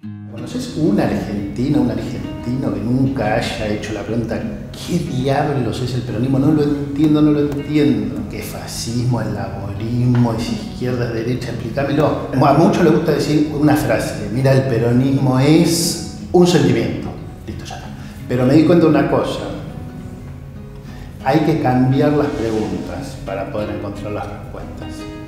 ¿Conoces una argentina, un argentino que nunca haya hecho la pregunta ¿qué diablos es el peronismo? No lo entiendo, no lo entiendo. ¿Qué fascismo, el laborismo, es izquierda, es derecha? Explícamelo. A muchos les gusta decir una frase, mira, el peronismo es un sentimiento. Listo, ya está. Pero me di cuenta de una cosa, hay que cambiar las preguntas para poder encontrar las respuestas.